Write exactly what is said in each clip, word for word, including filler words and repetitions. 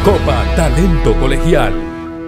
Copa Talento Colegial.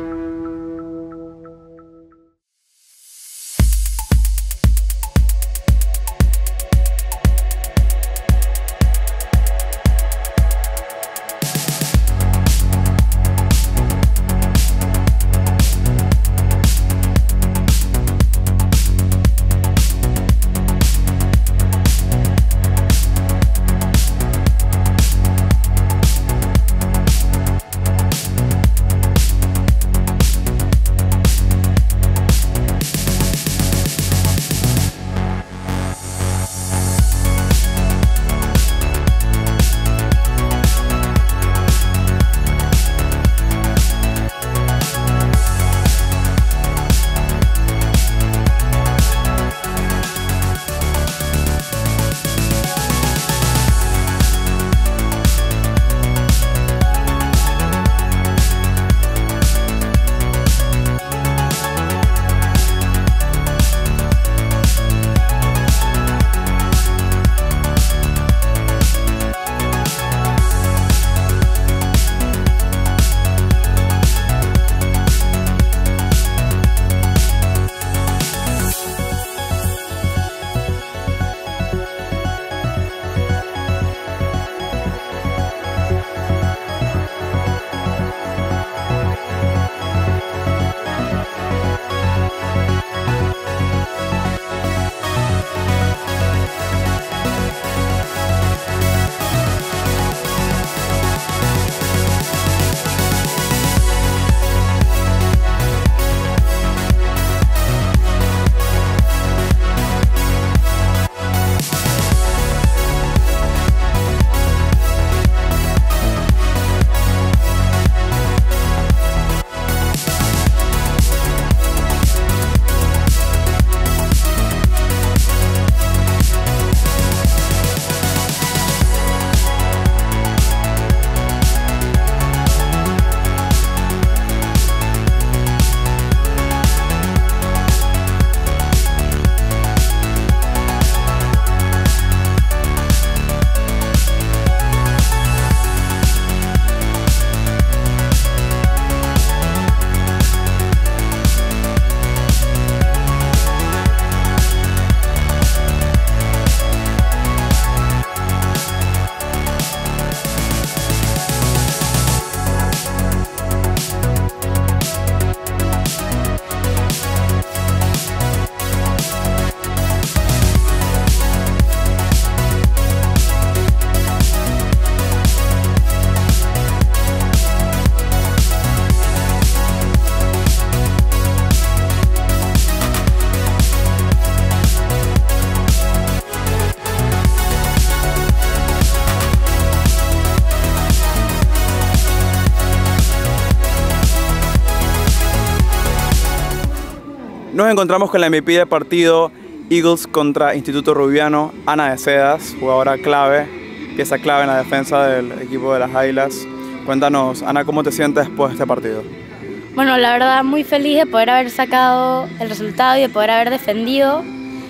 Nos encontramos con la M V P del partido Eagles contra Instituto Rubiano, Ana de Sedas, jugadora clave, pieza clave en la defensa del equipo de las Águilas. Cuéntanos, Ana, ¿cómo te sientes después de este partido? Bueno, la verdad muy feliz de poder haber sacado el resultado y de poder haber defendido.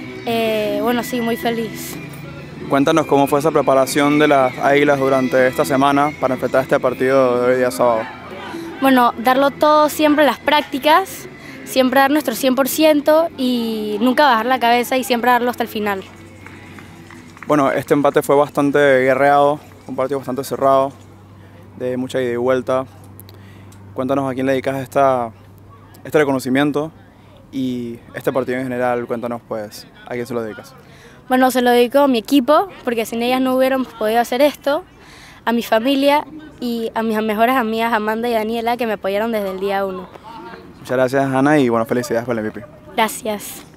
Eh, bueno, sí, muy feliz. Cuéntanos cómo fue esa preparación de las Águilas durante esta semana para enfrentar este partido de hoy día sábado. Bueno, darlo todo siempre en las prácticas, siempre dar nuestro cien por ciento y nunca bajar la cabeza y siempre darlo hasta el final. Bueno, este empate fue bastante guerreado, un partido bastante cerrado, de mucha ida y vuelta. Cuéntanos a quién le dedicas esta, este reconocimiento y este partido en general, cuéntanos pues a quién se lo dedicas. Bueno, se lo dedico a mi equipo, porque sin ellas no hubiéramos podido hacer esto, a mi familia y a mis mejores amigas Amanda y Daniela, que me apoyaron desde el día uno. Muchas gracias, Ana, y bueno, felicidades por el M V P. Gracias.